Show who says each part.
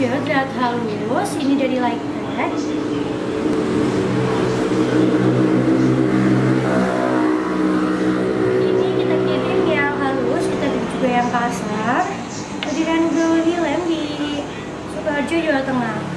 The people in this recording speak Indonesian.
Speaker 1: drat halus, ini dari Lightech. Ini kita kirim yang halus, kita kirim juga yang kasar. Kediran Goldi Lem di Sukoharjo, Jawa Tengah.